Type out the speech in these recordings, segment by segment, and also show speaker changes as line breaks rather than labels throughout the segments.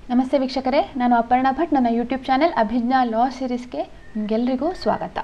ನಮಸ್ತೆ ವೀಕ್ಷಕರೇ, ನಾನು ಅಪರ್ಣಾ ಭಟ್. ನನ್ನ ಯೂಟ್ಯೂಬ್ ಚಾನೆಲ್ ಅಭಿಜ್ಞಾ ಲಾ ಸೀರೀಸ್ಗೆ ನಿಮಗೆಲ್ಲರಿಗೂ ಸ್ವಾಗತ.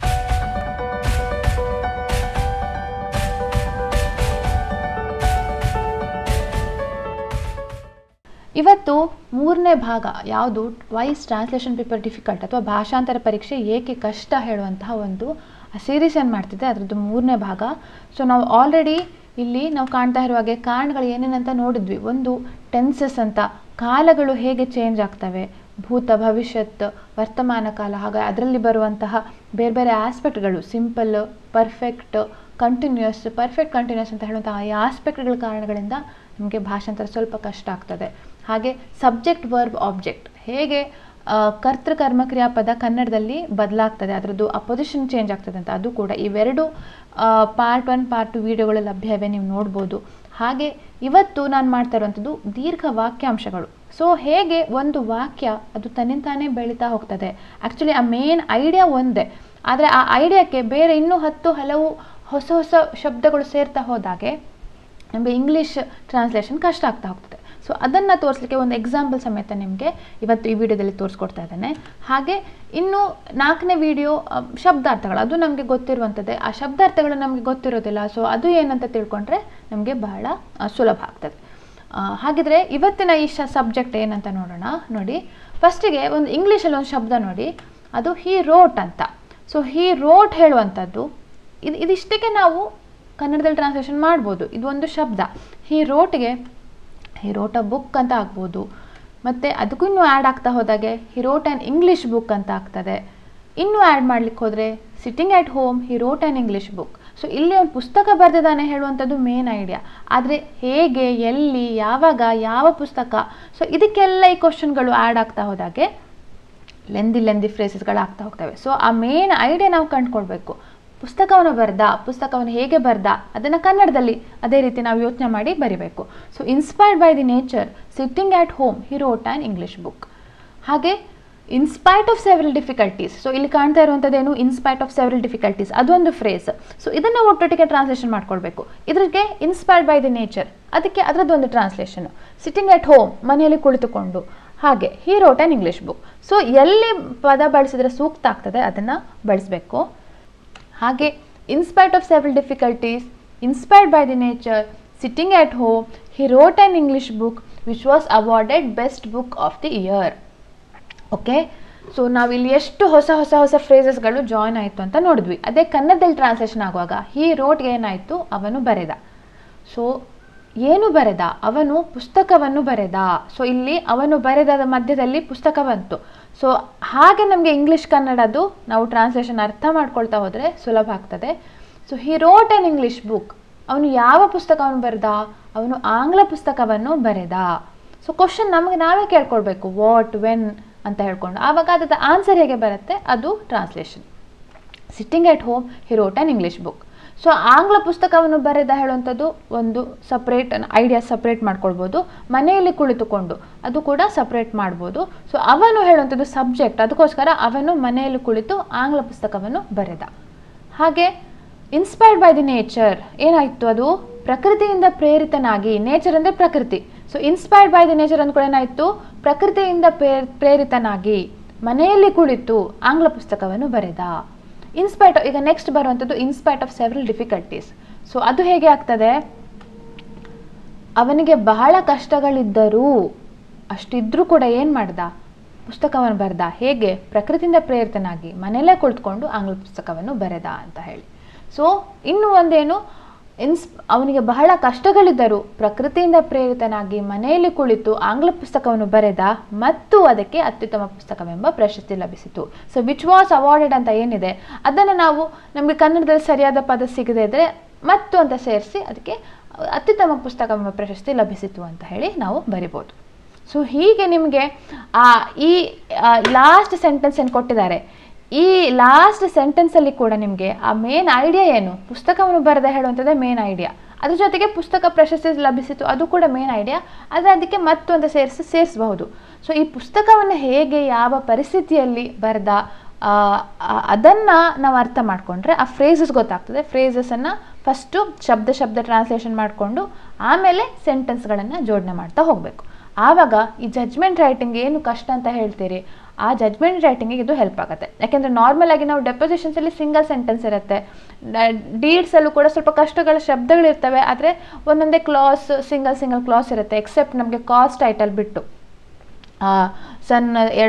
ಇವತ್ತು ಮೂರನೇ ಭಾಗ ಯಾವುದು ವಾಯ್ಸ್ ಟ್ರಾನ್ಸ್ಲೇಷನ್ ಪೇಪರ್ ಡಿಫಿಕಲ್ಟ್ ಅಥವಾ ಭಾಷಾಂತರ ಪರೀಕ್ಷೆ ಏಕೆ ಕಷ್ಟ ಹೇಳುವಂತಹ ಒಂದು ಸೀರೀಸ್ ಏನು ಮಾಡ್ತಿದ್ದೆ, ಅದರದ್ದು ಮೂರನೇ ಭಾಗ. ಸೊ ನಾವು ಆಲ್ರೆಡಿ ಇಲ್ಲಿ ನಾವು ಕಾಣ್ತಾ ಇರುವ ಹಾಗೆ ಕಾರಣಗಳು ಏನೇನಂತ ನೋಡಿದ್ವಿ. ಒಂದು ಟೆನ್ಸಸ್ ಅಂತ, ಕಾಲಗಳು ಹೇಗೆ ಚೇಂಜ್ ಆಗ್ತವೆ, ಭೂತ, ಭವಿಷ್ಯತ್, ವರ್ತಮಾನ ಕಾಲ, ಹಾಗೆ ಅದರಲ್ಲಿ ಬರುವಂತಹ ಬೇರೆ ಬೇರೆ ಆಸ್ಪೆಕ್ಟ್ಗಳು, simple, perfect, continuous, perfect continuous ಅಂತ ಹೇಳುವಂತಹ ಈ ಆಸ್ಪೆಕ್ಟ್ಗಳ ಕಾರಣಗಳಿಂದ ನಮಗೆ ಭಾಷಾಂತರ ಸ್ವಲ್ಪ ಕಷ್ಟ ಆಗ್ತದೆ. ಹಾಗೆ ಸಬ್ಜೆಕ್ಟ್, ವರ್ಬ್, ಆಬ್ಜೆಕ್ಟ್, ಹೇಗೆ ಕರ್ತೃ ಕರ್ಮ ಕ್ರಿಯಾಪದ ಕನ್ನಡದಲ್ಲಿ ಬದಲಾಗ್ತದೆ, ಅದರದ್ದು ಅಪೊಸಿಷನ್ ಚೇಂಜ್ ಆಗ್ತದೆ ಅಂತ, ಅದು ಕೂಡ ಇವೆರಡು ಪಾರ್ಟ್ 1 ಪಾರ್ಟ್ 2 ವಿಡಿಯೋಗಳು ಲಭ್ಯವೇ, ನೀವು ನೋಡ್ಬೋದು. ಹಾಗೆ ಇವತ್ತು ನಾನು ಮಾಡ್ತಾ ಇರುವಂಥದ್ದು ದೀರ್ಘ ವಾಕ್ಯಾಂಶಗಳು. ಸೊ ಹೇಗೆ ಒಂದು ವಾಕ್ಯ ಅದು ತನ್ನಿಂತಾನೇ ಬೆಳೀತಾ ಹೋಗ್ತದೆ. ಆ್ಯಕ್ಚುಲಿ ಆ ಮೇನ್ ಐಡಿಯಾ ಒಂದೇ, ಆದರೆ ಆ ಐಡಿಯಾಕ್ಕೆ ಬೇರೆ ಇನ್ನೂ ಹಲವು ಹೊಸ ಹೊಸ ಶಬ್ದಗಳು ಸೇರ್ತಾ ಹೋದಾಗೆ ನಮಗೆ ಇಂಗ್ಲೀಷ್ ಟ್ರಾನ್ಸ್ಲೇಷನ್ ಕಷ್ಟ ಆಗ್ತಾ ಹೋಗ್ತದೆ. ಸೊ ಅದನ್ನು ತೋರಿಸಲಿಕ್ಕೆ ಒಂದು ಎಕ್ಸಾಂಪಲ್ ಸಮೇತ ನಿಮಗೆ ಇವತ್ತು ಈ ವಿಡಿಯೋದಲ್ಲಿ ತೋರಿಸ್ಕೊಡ್ತಾ ಇದ್ದೇನೆ. ಹಾಗೆ ಇನ್ನು 4ನೇ ವಿಡಿಯೋ ಶಬ್ದಾರ್ಥಗಳು, ಅದು ನಮಗೆ ಗೊತ್ತಿರುವಂಥದ್ದೇ. ಆ ಶಬ್ದಾರ್ಥಗಳು ನಮಗೆ ಗೊತ್ತಿರೋದಿಲ್ಲ. ಸೊ ಅದು ಏನಂತ ತಿಳ್ಕೊಂಡ್ರೆ ನಮಗೆ ಬಹಳ ಸುಲಭ ಆಗ್ತದೆ. ಹಾಗಿದ್ರೆ ಇವತ್ತಿನ ಈ ಸಬ್ಜೆಕ್ಟ್ ಏನಂತ ನೋಡೋಣ. ನೋಡಿ, ಫಸ್ಟಿಗೆ ಒಂದು ಇಂಗ್ಲೀಷಲ್ಲಿ ಒಂದು ಶಬ್ದ ನೋಡಿ, ಅದು ಹಿ ರೋಟ್ ಅಂತ. ಸೊ ಹಿ ರೋಟ್ ಹೇಳುವಂಥದ್ದು ಇದಿಷ್ಟಕ್ಕೆ ನಾವು ಕನ್ನಡದಲ್ಲಿ ಟ್ರಾನ್ಸ್ಲೇಷನ್ ಮಾಡ್ಬೋದು. ಇದು ಒಂದು ಶಬ್ದ. ಹಿ ರೋಟ್ ಅ ಬುಕ್ ಅಂತ ಆಗ್ಬೋದು. ಮತ್ತು ಅದಕ್ಕೂ ಇನ್ನೂ ಆ್ಯಡ್ ಆಗ್ತಾ ಹೋದಾಗೆ he wrote an English book ಅಂತ ಆಗ್ತದೆ. ಇನ್ನೂ ಆ್ಯಡ್ ಮಾಡ್ಲಿಕ್ಕೆ ಹೋದರೆ sitting at home he wrote an English book. So ಇಲ್ಲಿ ಒಂದು ಪುಸ್ತಕ ಬರೆದಿದ್ದಾನೆ ಹೇಳುವಂಥದ್ದು ಮೇನ್ ಐಡಿಯಾ. ಆದರೆ ಹೇಗೆ, ಎಲ್ಲಿ, ಯಾವಾಗ, ಯಾವ ಪುಸ್ತಕ, ಸೊ ಇದಕ್ಕೆಲ್ಲ ಈ ಕ್ವಶನ್ಗಳು ಆ್ಯಡ್ ಆಗ್ತಾ ಹೋದಾಗೆ ಲೆಂದಿ ಫ್ರೇಸಸ್ಗಳು ಆಗ್ತಾ ಹೋಗ್ತವೆ. ಸೊ ಆ ಮೇನ್ ಐಡಿಯಾ ನಾವು ಕಂಡುಕೊಳ್ಬೇಕು. ಪುಸ್ತಕವನ್ನು ಹೇಗೆ ಬರ್ದ ಅದನ್ನು ಕನ್ನಡದಲ್ಲಿ ಅದೇ ರೀತಿ ನಾವು ಯೋಚನೆ ಮಾಡಿ ಬರಿಬೇಕು. So inspired by the nature sitting at home he wrote an English book. ಹಾಗೆ in spite of several difficulties. So ಇಲ್ಲಿ ಕಾಣ್ತಾ ಇರುವಂಥದ್ದೇನು, ಇನ್ಸ್ಪೈಟ್ ಆಫ್ ಸೆವೆರಲ್ ಡಿಫಿಕಲ್ಟೀಸ್, ಅದೊಂದು ಫ್ರೇಸ್. ಸೊ ಇದನ್ನು ಒಟ್ಟೊಟ್ಟಿಗೆ ಟ್ರಾನ್ಸ್ಲೇಷನ್ ಮಾಡ್ಕೊಳ್ಬೇಕು. ಇದ್ರಿಗೆ ಇನ್ಸ್ಪೈರ್ಡ್ ಬೈ ದಿ ನೇಚರ್, ಅದಕ್ಕೆ ಅದರದ್ದೊಂದು ಟ್ರಾನ್ಸ್ಲೇಷನ್. ಸಿಟ್ಟಿಂಗ್ ಆಟ್ ಹೋಮ್, ಮನೆಯಲ್ಲಿ ಕುಳಿತುಕೊಂಡು. ಹಾಗೆ he wrote an English book. So ಎಲ್ಲಿ ಪದ ಬಳಸಿದ್ರೆ ಸೂಕ್ತ ಆಗ್ತದೆ ಅದನ್ನು ಬಳಸಬೇಕು. ಹಾಗೆ in spite of several difficulties, inspired by the nature, sitting at home he wrote an English book which was awarded best book of the year. Okay, so ನಾವಿಲ್ಲಿ ಎಷ್ಟು ಹೊಸ ಫ್ರೇಸಸ್ಗಳು ಜಾಯ್ನ್ ಆಯಿತು ಅಂತ ನೋಡಿದ್ವಿ. ಅದೇ ಕನ್ನಡದಲ್ಲಿ ಟ್ರಾನ್ಸ್ಲೇಷನ್ ಆಗುವಾಗ ಹಿ ರೋಟ್ಗೆ ಏನಾಯಿತು, ಅವನು ಬರೆದ. ಸೊ ಏನು ಬರೆದ, ಅವನು ಪುಸ್ತಕವನ್ನು ಬರೆದ. ಸೊ ಇಲ್ಲಿ ಅವನು ಬರೆದ ಮಧ್ಯದಲ್ಲಿ ಪುಸ್ತಕ ಬಂತು. ಸೊ ಹಾಗೆ ನಮಗೆ ಇಂಗ್ಲೀಷ್ ಕನ್ನಡದು ನಾವು ಟ್ರಾನ್ಸ್ಲೇಷನ್ ಅರ್ಥ ಮಾಡ್ಕೊಳ್ತಾ ಹೋದರೆ ಸುಲಭ ಆಗ್ತದೆ. So he wrote an English book, ಅವನು ಯಾವ ಪುಸ್ತಕವನ್ನು ಬರೆದ, ಅವನು ಆಂಗ್ಲ ಪುಸ್ತಕವನ್ನು ಬರೆದ. ಸೊ ಕ್ವಶನ್ ನಮಗೆ ನಾವೇ ಕೇಳ್ಕೊಳ್ಬೇಕು, ವಾಟ್, ವೆನ್ ಅಂತ ಹೇಳ್ಕೊಂಡು. ಆವಾಗ ಅದರ ಆನ್ಸರ್ ಹೇಗೆ ಬರುತ್ತೆ, ಅದು translation. Sitting at home he wrote an English book. So ಆಂಗ್ಲ ಪುಸ್ತಕವನ್ನು ಬರೆದ ಹೇಳುವಂಥದ್ದು ಒಂದು ಸಪ್ರೇಟ್ ಐಡಿಯಾ, ಸಪ್ರೇಟ್ ಮಾಡ್ಕೊಳ್ಬೋದು. ಮನೆಯಲ್ಲಿ ಕುಳಿತುಕೊಂಡು, ಅದು ಕೂಡ ಸಪ್ರೇಟ್ ಮಾಡ್ಬೋದು. ಸೊ ಅವನು ಹೇಳುವಂಥದ್ದು ಸಬ್ಜೆಕ್ಟ್, ಅದಕ್ಕೋಸ್ಕರ ಅವನು ಮನೆಯಲ್ಲಿ ಕುಳಿತು ಆಂಗ್ಲ ಪುಸ್ತಕವನ್ನು ಬರೆದ. ಹಾಗೆ ಇನ್ಸ್ಪೈರ್ಡ್ ಬೈ ದಿ ನೇಚರ್ ಏನಾಯಿತು, ಅದು ಪ್ರಕೃತಿಯಿಂದ ಪ್ರೇರಿತನಾಗಿ. ನೇಚರ್ ಅಂದರೆ ಪ್ರಕೃತಿ. So inspired by the nature ಅಂದ ಕೂಡ ಏನಾಯಿತು, ಪ್ರಕೃತಿಯಿಂದ ಪ್ರೇರಿತನಾಗಿ ಮನೆಯಲ್ಲಿ ಕುಳಿತು ಆಂಗ್ಲ ಪುಸ್ತಕವನ್ನು ಬರೆದ. ಈಗ ನೆಕ್ಸ್ಟ್ ಬರುವಂಥದ್ದು in spite of several difficulties. So ಅದು ಹೇಗೆ ಆಗ್ತದೆ, ಅವನಿಗೆ ಬಹಳ ಕಷ್ಟಗಳಿದ್ದರೂ ಅಷ್ಟಿದ್ರೂ ಕೂಡ ಏನು ಮಾಡ್ದ, ಪುಸ್ತಕವನ್ನು ಬರೆದ. ಹೇಗೆ, ಪ್ರಕೃತಿಯಿಂದ ಪ್ರೇರಿತನಾಗಿ ಮನೆಯಲ್ಲೇ ಕುಳಿತುಕೊಂಡು ಆಂಗ್ಲ ಪುಸ್ತಕವನ್ನು ಬರೆದ ಅಂತ ಹೇಳಿ. ಸೊ ಇನ್ನು ಒಂದೇನು, ಅವನಿಗೆ ಬಹಳ ಕಷ್ಟಗಳಿದ್ದರೂ ಪ್ರಕೃತಿಯಿಂದ ಪ್ರೇರಿತನಾಗಿ ಮನೆಯಲ್ಲಿ ಕುಳಿತು ಆಂಗ್ಲ ಪುಸ್ತಕವನ್ನು ಬರೆದ ಮತ್ತು ಅದಕ್ಕೆ ಅತ್ಯುತ್ತಮ ಪುಸ್ತಕವೆಂಬ ಪ್ರಶಸ್ತಿ ಲಭಿಸಿತು. ಸೊ ವಿಚ್ ವಾಸ್ ಅವಾರ್ಡೆಡ್ ಅಂತ ಏನಿದೆ ಅದನ್ನು ನಾವು ನಮಗೆ ಕನ್ನಡದಲ್ಲಿ ಸರಿಯಾದ ಪದ ಸಿಗದೇ ಇದ್ದರೆ ಮತ್ತು ಅಂತ ಸೇರಿಸಿ ಅದಕ್ಕೆ ಅತ್ಯುತ್ತಮ ಪುಸ್ತಕವೆಂಬ ಪ್ರಶಸ್ತಿ ಲಭಿಸಿತು ಅಂತ ಹೇಳಿ ನಾವು ಬರಿಬೋದು. ಸೊ ಹೀಗೆ ನಿಮಗೆ ಈ ಲಾಸ್ಟ್ ಸೆಂಟೆನ್ಸ್ ಏನು ಕೊಟ್ಟಿದ್ದಾರೆ, ಈ ಲಾಸ್ಟ್ ಸೆಂಟೆನ್ಸಲ್ಲಿ ಕೂಡ ನಿಮಗೆ ಆ ಮೇನ್ ಐಡಿಯಾ ಏನು, ಪುಸ್ತಕವನ್ನು ಬರೆದ ಹೇಳುವಂಥದ್ದೇ ಮೇನ್ ಐಡಿಯಾ. ಅದ್ರ ಜೊತೆಗೆ ಪುಸ್ತಕ ಪ್ರಶಸ್ತಿ ಲಭಿಸಿತು, ಅದು ಕೂಡ ಮೇನ್ ಐಡಿಯಾ. ಆದರೆ ಅದಕ್ಕೆ ಮತ್ತು ಅಂತ ಸೇರಿಸಬಹುದು. ಸೊ ಈ ಪುಸ್ತಕವನ್ನು ಹೇಗೆ, ಯಾವ ಪರಿಸ್ಥಿತಿಯಲ್ಲಿ ಬರೆದ, ಅದನ್ನು ನಾವು ಅರ್ಥ ಮಾಡಿಕೊಂಡ್ರೆ ಆ ಫ್ರೇಸಸ್ ಗೊತ್ತಾಗ್ತದೆ. ಫ್ರೇಸಸನ್ನು ಫಸ್ಟು ಶಬ್ದ ಟ್ರಾನ್ಸ್ಲೇಷನ್ ಮಾಡಿಕೊಂಡು ಆಮೇಲೆ ಸೆಂಟೆನ್ಸ್ಗಳನ್ನು ಜೋಡಣೆ ಮಾಡ್ತಾ ಹೋಗಬೇಕು. ಆವಾಗ ಈ ಜಜ್ಮೆಂಟ್ ರೈಟಿಂಗ್ ಏನು ಕಷ್ಟ ಅಂತ ಹೇಳ್ತೀರಿ, ಆ ಜಜ್ಮೆಂಟ್ ರೈಟಿಂಗಿಗೆ ಇದು ಹೆಲ್ಪ್ ಆಗುತ್ತೆ. ಯಾಕೆಂದರೆ ನಾರ್ಮಲ್ ಆಗಿ ನಾವು ಡೆಪೋಸಿಷನ್ಸಲ್ಲಿ ಸಿಂಗಲ್ ಸೆಂಟೆನ್ಸ್ ಇರುತ್ತೆ, ಡೀಡ್ಸಲ್ಲೂ ಕೂಡ ಸ್ವಲ್ಪ ಕಷ್ಟಗಳ ಶಬ್ದಗಳಿರ್ತವೆ, ಆದರೆ ಒಂದೊಂದೇ ಕ್ಲಾಸ್ ಸಿಂಗಲ್ ಕ್ಲಾಸ್ ಇರುತ್ತೆ, ಎಕ್ಸೆಪ್ಟ್ ನಮಗೆ ಕಾಸ್ಟ್ ಟೈಟಲ್ ಬಿಟ್ಟು ಸನ್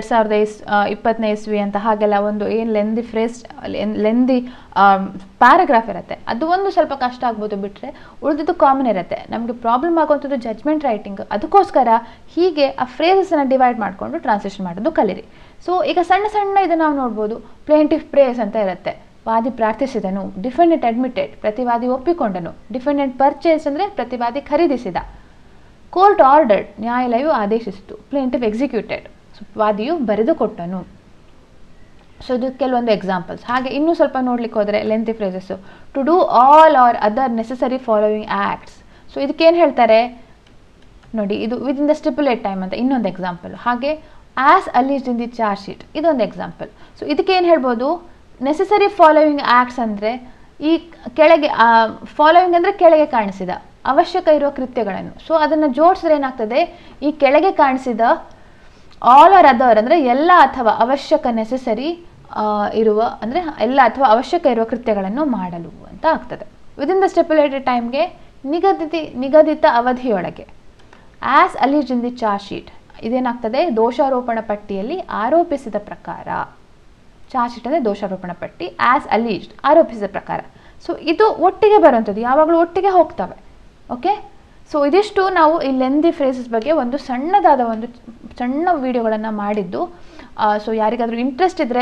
2020 ಇಸ್ವಿ ಅಂತ ಹಾಗೆಲ್ಲ ಒಂದು ಏನು ಲೆಂದಿ ಪ್ಯಾರಾಗ್ರಾಫ್ ಇರುತ್ತೆ, ಅದು ಒಂದು ಸ್ವಲ್ಪ ಕಷ್ಟ ಆಗ್ಬೋದು, ಬಿಟ್ಟರೆ ಉಳಿದಿದ್ದು ಕಾಮನ್ ಇರುತ್ತೆ. ನಮಗೆ ಪ್ರಾಬ್ಲಮ್ ಆಗುವಂಥದ್ದು ಜಜ್ಮೆಂಟ್ ರೈಟಿಂಗ್. ಅದಕ್ಕೋಸ್ಕರ ಹೀಗೆ ಆ ಫ್ರೇಸಸ್ಸನ್ನು ಡಿವೈಡ್ ಮಾಡಿಕೊಂಡು ಟ್ರಾನ್ಸ್ಲೇಷನ್ ಮಾಡೋದು ಕಲೀರಿ. ಸೊ ಈಗ ಸಣ್ಣ ಇದು ನಾವು ನೋಡ್ಬೋದು. ಪ್ಲೇಂಟಿಫ್ ಪ್ರೇಸ್ ಅಂತ ಇರುತ್ತೆ, ವಾದಿ ಪ್ರಾರ್ಥಿಸಿದನು. ಡಿಫೆಂಡೆಂಟ್ ಅಡ್ಮಿಟೆಡ್, ಪ್ರತಿವಾದಿ ಒಪ್ಪಿಕೊಂಡನು. ಡಿಫೆಂಡೆಂಟ್ ಪರ್ಚೇಸ್ ಅಂದರೆ ಪ್ರತಿವಾದಿ ಖರೀದಿಸಿದ. ಕೋರ್ಟ್ ಆರ್ಡರ್ಡ್, ನ್ಯಾಯಾಲಯವು ಆದೇಶಿಸಿತು. ಪ್ಲೇಂಟಿಫ್ ಎಕ್ಸಿಕ್ಯೂಟೆಡ್, ವಾದಿಯು ಬರೆದುಕೊಟ್ಟನು. ಸೊ ಇದು ಕೆಲವೊಂದು ಎಕ್ಸಾಂಪಲ್ಸ್. ಹಾಗೆ ಇನ್ನೂ ಸ್ವಲ್ಪ ನೋಡ್ಲಿಕ್ಕೆ ಹೋದರೆ lengthy phrases. To do all or other necessary following acts. So ಇದಕ್ಕೇನು ಹೇಳ್ತಾರೆ ನೋಡಿ, ಇದು ವಿದಿನ್ ದ ಸ್ಟಿಪ್ಯುಲೇಟ್ ಟೈಮ್ ಅಂತ ಇನ್ನೊಂದು ಎಕ್ಸಾಂಪಲ್. ಹಾಗೆ as alleged in the charge sheet, ಇದೊಂದು ಎಕ್ಸಾಂಪಲ್. ಸೊ ಇದಕ್ಕೇನು ಹೇಳ್ಬೋದು, ನೆಸೆಸರಿ ಫಾಲೋವಿಂಗ್ ಆ್ಯಕ್ಟ್ಸ್ ಅಂದರೆ ಈ ಕೆಳಗೆ ಫಾಲೋವಿಂಗ್ ಅಂದರೆ ಕೆಳಗೆ ಕಾಣಿಸಿದ ಅವಶ್ಯಕ ಇರುವ ಕೃತ್ಯಗಳನ್ನು. ಸೊ ಅದನ್ನು ಜೋಡಿಸಿದ್ರೆ ಏನಾಗ್ತದೆ, ಈ ಕೆಳಗೆ ಕಾಣಿಸಿದ ಆಲ್ ಆರ್ ಅದರ್ ಅಂದರೆ ಎಲ್ಲ ಅಥವಾ ಅವಶ್ಯಕ ನೆಸೆಸರಿ ಇರುವ ಅಂದರೆ ಎಲ್ಲ ಅಥವಾ ಅವಶ್ಯಕ ಇರುವ ಕೃತ್ಯಗಳನ್ನು ಮಾಡಲು ಅಂತ ಆಗ್ತದೆ. ವಿದಿನ್ ದ ಸ್ಟಿಪ್ಯುಲೇಟೆಡ್ ಟೈಮ್ಗೆ ನಿಗದಿತ ಅವಧಿಯೊಳಗೆ. As alleged in the charge sheet, ಇದೇನಾಗ್ತದೆ, ದೋಷಾರೋಪಣ ಪಟ್ಟಿಯಲ್ಲಿ ಆರೋಪಿಸಿದ ಪ್ರಕಾರ. ಚಾರ್ಜ್ ಶೀಟ್ ಅಂದರೆ ದೋಷಾರೋಪಣ ಪಟ್ಟಿ, ಆ್ಯಸ್ ಅಲೀಸ್ಡ್ ಆರೋಪಿಸಿದ ಪ್ರಕಾರ. ಸೊ ಇದು ಒಟ್ಟಿಗೆ ಬರುವಂಥದ್ದು, ಯಾವಾಗಲೂ ಒಟ್ಟಿಗೆ ಹೋಗ್ತವೆ. ಓಕೆ, ಸೊ ಇದಿಷ್ಟು ನಾವು ಈ ಲೆಂದಿ ಫ್ರೇಸಸ್ ಬಗ್ಗೆ ಒಂದು ಸಣ್ಣ ವಿಡಿಯೋಗಳನ್ನು ಮಾಡಿದ್ದು. ಸೊ ಯಾರಿಗಾದರೂ ಇಂಟ್ರೆಸ್ಟ್ ಇದ್ದರೆ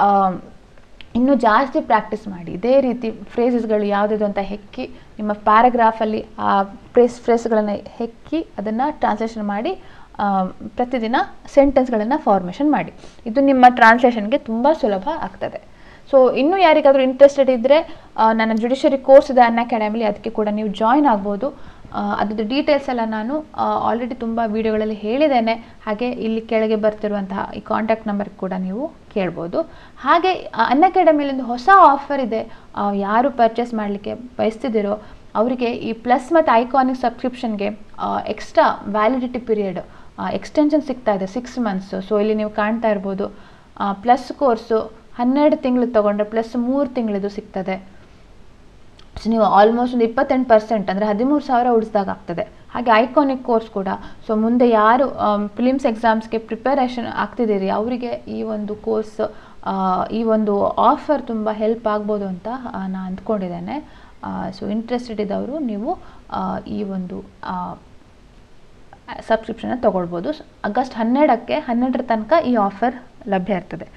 ಇನ್ನೂ ಜಾಸ್ತಿ ಪ್ರಾಕ್ಟೀಸ್ ಮಾಡಿ. ಇದೇ ರೀತಿ ಫ್ರೇಸಸ್ಗಳು ಯಾವುದಿದು ಅಂತ ಹೆಕ್ಕಿ ನಿಮ್ಮ ಪ್ಯಾರಾಗ್ರಾಫಲ್ಲಿ ಆ ಫ್ರೇಸ್ಗಳನ್ನು ಹೆಕ್ಕಿ ಅದನ್ನು ಟ್ರಾನ್ಸ್ಲೇಷನ್ ಮಾಡಿ ಪ್ರತಿದಿನ ಸೆಂಟೆನ್ಸ್ಗಳನ್ನು ಫಾರ್ಮೇಷನ್ ಮಾಡಿ. ಇದು ನಿಮ್ಮ ಟ್ರಾನ್ಸ್ಲೇಷನ್ಗೆ ತುಂಬ ಸುಲಭ ಆಗ್ತದೆ. ಸೊ ಇನ್ನೂ ಯಾರಿಗಾದರೂ ಇಂಟ್ರೆಸ್ಟೆಡ್ ಇದ್ದರೆ ನನ್ನ ಜುಡಿಷರಿ ಕೋರ್ಸ್ ಇದೆ ಅನ್ಅಕಾಡೆಮಿಲಿ, ಅದಕ್ಕೆ ಕೂಡ ನೀವು ಜಾಯ್ನ್ ಆಗ್ಬೋದು. ಅದ್ರದ್ದು ಡೀಟೇಲ್ಸ್ ಎಲ್ಲ ನಾನು ಆಲ್ರೆಡಿ ತುಂಬ ವೀಡಿಯೋಗಳಲ್ಲಿ ಹೇಳಿದ್ದೇನೆ. ಹಾಗೆ ಇಲ್ಲಿ ಕೆಳಗೆ ಬರ್ತಿರುವಂತಹ ಈ ಕಾಂಟ್ಯಾಕ್ಟ್ ನಂಬರ್ ಕೂಡ ನೀವು ಕೇಳ್ಬೋದು. ಹಾಗೆ ಅನ್ಅಕಾಡೆಮಿಲಿ ಒಂದು ಹೊಸ ಆಫರ್ ಇದೆ. ಯಾರು ಪರ್ಚೇಸ್ ಮಾಡಲಿಕ್ಕೆ ಬಯಸ್ತಿದ್ದೀರೋ ಅವರಿಗೆ ಈ ಪ್ಲಸ್ ಮತ್ತು ಐಕಾನಿಕ್ ಸಬ್ಸ್ಕ್ರಿಪ್ಷನ್ಗೆ ಎಕ್ಸ್ಟ್ರಾ ವ್ಯಾಲಿಡಿಟಿ ಪೀರಿಯಡ್ ಎಕ್ಸ್ಟೆನ್ಷನ್ ಸಿಗ್ತಾ ಇದೆ 6 months. ಸೊ ಇಲ್ಲಿ ನೀವು ಕಾಣ್ತಾ ಇರ್ಬೋದು, ಪ್ಲಸ್ ಕೋರ್ಸು 12 ತಿಂಗಳು ತೊಗೊಂಡ್ರೆ ಪ್ಲಸ್ 3 ತಿಂಗಳದು ಸಿಗ್ತದೆ. ಸೊ ನೀವು ಆಲ್ಮೋಸ್ಟ್ ಒಂದು 28% ಅಂದರೆ 13,000 ಉಳಿಸ್ದಾಗ ಆಗ್ತದೆ. ಹಾಗೆ ಐಕಾನಿಕ್ ಕೋರ್ಸ್ ಕೂಡ. ಸೊ ಮುಂದೆ ಯಾರು ಫಿಲಿಮ್ಸ್ ಎಕ್ಸಾಮ್ಸ್ಗೆ ಪ್ರಿಪರೇಷನ್ ಆಗ್ತಿದ್ದೀರಿ ಅವರಿಗೆ ಈ ಒಂದು ಕೋರ್ಸ್, ಈ ಒಂದು ಆಫರ್ ತುಂಬ ಹೆಲ್ಪ್ ಆಗ್ಬೋದು ಅಂತ ನಾನು ಅಂದ್ಕೊಂಡಿದ್ದೇನೆ. ಸೊ ಇಂಟ್ರೆಸ್ಟೆಡ್ ಇದ್ದವರು ನೀವು ಈ ಒಂದು ಸಬ್ಸ್ಕ್ರಿಪ್ಷನ್ನ ತೊಗೊಳ್ಬೋದು. ಆಗಸ್ಟ್ 12ರ ತನಕ ಈ ಆಫರ್ ಲಭ್ಯ ಇರ್ತದೆ.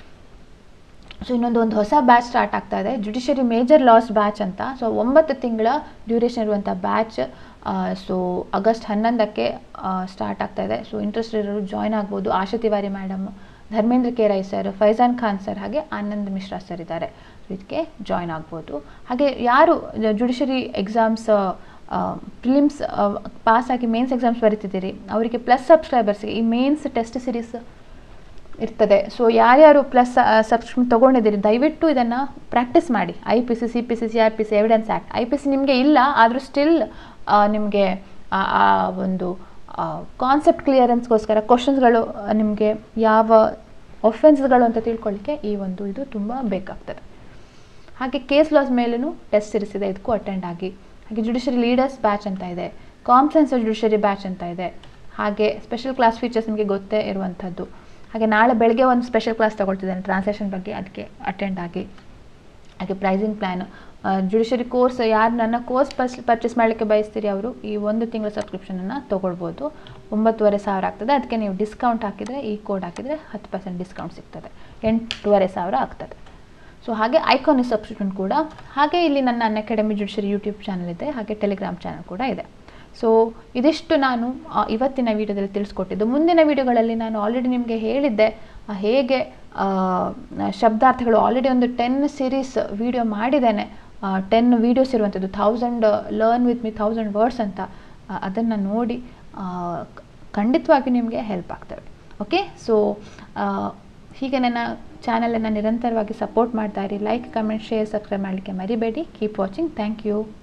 ಸೊ ಇನ್ನೊಂದು ಹೊಸ ಬ್ಯಾಚ್ ಸ್ಟಾರ್ಟ್ ಆಗ್ತಾ ಇದೆ, ಜುಡಿಷರಿ ಮೇಜರ್ ಲಾಸ್ ಬ್ಯಾಚ್ ಅಂತ. ಸೊ 9 ತಿಂಗಳ ಡ್ಯೂರೇಷನ್ ಇರುವಂಥ ಬ್ಯಾಚ್. ಸೊ ಆಗಸ್ಟ್ 11ಕ್ಕೆ ಸ್ಟಾರ್ಟ್ ಆಗ್ತಾ ಇದೆ. ಸೊ ಇಂಟ್ರೆಸ್ಟ್ ಇರೋರು ಜಾಯ್ನ್ ಆಗ್ಬೋದು. Asha Tiwari madam, Dharmendra K Rai sir, Faizan Khan sir, ಹಾಗೆ ಆನಂದ್ ಮಿಶ್ರಾ ಸರ್ ಇದ್ದಾರೆ. ಸೊ ಇದಕ್ಕೆ ಜಾಯ್ನ್ ಆಗ್ಬೋದು. ಹಾಗೆ ಯಾರು ಜುಡಿಷರಿ ಎಕ್ಸಾಮ್ಸ್ ಪ್ರಿಲಿಮ್ಸ್ ಪಾಸಾಗಿ ಮೇನ್ಸ್ ಎಕ್ಸಾಮ್ಸ್ ಬರೀತಿದ್ದೀರಿ ಅವರಿಗೆ ಪ್ಲಸ್ ಸಬ್ಸ್ಕ್ರೈಬರ್ಸ್ಗೆ ಈ ಮೇನ್ಸ್ ಟೆಸ್ಟ್ ಸಿರೀಸ್ ಇರ್ತದೆ. ಸೊ ಯಾರ್ಯಾರು ಪ್ಲಸ್ ಸಬ್ಸ್ಕ್ರಿಪ್ಷನ್ ತೊಗೊಂಡಿದ್ದೀರಿ ದಯವಿಟ್ಟು ಇದನ್ನು ಪ್ರಾಕ್ಟೀಸ್ ಮಾಡಿ. IPC, CPC, CRPC, evidence act. IPC ನಿಮಗೆ ಇಲ್ಲ, ಆದರೂ ಸ್ಟಿಲ್ ನಿಮಗೆ ಆ ಒಂದು ಕಾನ್ಸೆಪ್ಟ್ ಕ್ಲಿಯರೆನ್ಸ್ಗೋಸ್ಕರ ಕ್ವಶನ್ಸ್ಗಳು ನಿಮಗೆ ಯಾವ ಒಫೆನ್ಸ್ಗಳು ಅಂತ ತಿಳ್ಕೊಳ್ಳಿಕ್ಕೆ ಇದು ತುಂಬ ಬೇಕಾಗ್ತದೆ. ಹಾಗೆ ಕೇಸ್ ಲಾಸ್ ಮೇಲೂ ಟೆಸ್ಟ್ ಸಿರೀಸ್ ಇದೆ, ಇದಕ್ಕೂ ಅಟೆಂಡ್ ಆಗಿ. ಹಾಗೆ ಜುಡಿಷರಿ ಲೀಡರ್ಸ್ ಬ್ಯಾಚ್ ಅಂತ ಇದೆ, ಕಾಂಪ್ಲೆನ್ಸ್ ಜುಡಿಷರಿ ಬ್ಯಾಚ್ ಅಂತ ಇದೆ. ಹಾಗೆ ಸ್ಪೆಷಲ್ ಕ್ಲಾಸ್ ಫೀಚರ್ಸ್ ನಿಮಗೆ ಗೊತ್ತೇ ಇರುವಂಥದ್ದು. ಹಾಗೆ ನಾಳೆ ಬೆಳಗ್ಗೆ ಒಂದು ಸ್ಪೆಷಲ್ ಕ್ಲಾಸ್ ತೊಗೊಳ್ತಿದ್ದೇನೆ ಟ್ರಾನ್ಸ್ಲೇಷನ್ ಬಗ್ಗೆ, ಅದಕ್ಕೆ ಅಟೆಂಡ್ ಆಗಿ. ಹಾಗೆ ಪ್ರೈಸಿಂಗ್ ಪ್ಲ್ಯಾನ್, ಜುಡಿಷರಿ ಕೋರ್ಸ್ ಯಾರು ನನ್ನ ಕೋರ್ಸ್ ಪರ್ಚೇಸ್ ಮಾಡಲಿಕ್ಕೆ ಬಯಸ್ತೀರಿ ಅವರು ಈ 1 ತಿಂಗಳ ಸಬ್ಸ್ಕ್ರಿಪ್ಷನನ್ನು ತೊಗೊಳ್ಬೋದು. 9,500 ಆಗ್ತದೆ. ಅದಕ್ಕೆ ನೀವು ಡಿಸ್ಕೌಂಟ್ ಹಾಕಿದರೆ, ಈ ಕೋಡ್ ಹಾಕಿದರೆ 10% ಡಿಸ್ಕೌಂಟ್ ಸಿಗ್ತದೆ, 8,500 ಆಗ್ತದೆ. ಸೊ ಹಾಗೆ ಐಕಾನಿಕ್ ಸಬ್ಸ್ಕ್ರಿಪ್ಷನ್ ಕೂಡ. ಹಾಗೆ ಇಲ್ಲಿ ನನ್ನ ಅನ್ಅಕಾಡೆಮಿ ಜುಡಿಷರಿ ಯೂಟ್ಯೂಬ್ ಚಾನಲ್ ಇದೆ, ಹಾಗೆ ಟೆಲಿಗ್ರಾಮ್ ಚಾನಲ್ ಕೂಡ ಇದೆ. ಸೊ ಇದಿಷ್ಟು ನಾನು ಇವತ್ತಿನ ವಿಡಿಯೋದಲ್ಲಿ ತಿಳಿಸ್ಕೊಟ್ಟಿದ್ದು. ಮುಂದಿನ ವಿಡಿಯೋಗಳಲ್ಲಿ ನಾನು ಆಲ್ರೆಡಿ ನಿಮಗೆ ಹೇಳಿದ್ದೆ ಹೇಗೆ ಶಬ್ದಾರ್ಥಗಳು ಆಲ್ರೆಡಿ ಒಂದು 10 ಸೀರೀಸ್ ವಿಡಿಯೋ ಮಾಡಿದ್ದೇನೆ. 10 ವೀಡಿಯೋಸ್ ಇರುವಂಥದ್ದು, 1000 ಲರ್ನ್ ವಿತ್ ಮಿ 1000 ವರ್ಡ್ಸ್ ಅಂತ. ಅದನ್ನು ನೋಡಿ ಖಂಡಿತವಾಗಿ ನಿಮಗೆ ಹೆಲ್ಪ್ ಆಗ್ತವೆ. ಓಕೆ, ಸೊ ಹೀಗೆ ನನ್ನ ಚಾನಲನ್ನು ನಿರಂತರವಾಗಿ ಸಪೋರ್ಟ್ ಮಾಡ್ತಾ ಇರಿ. ಲೈಕ್, ಕಮೆಂಟ್, ಶೇರ್, ಸಬ್ಸ್ಕ್ರೈಬ್ ಮಾಡಲಿಕ್ಕೆ ಮರಿಬೇಡಿ. Keep watching. Thank you.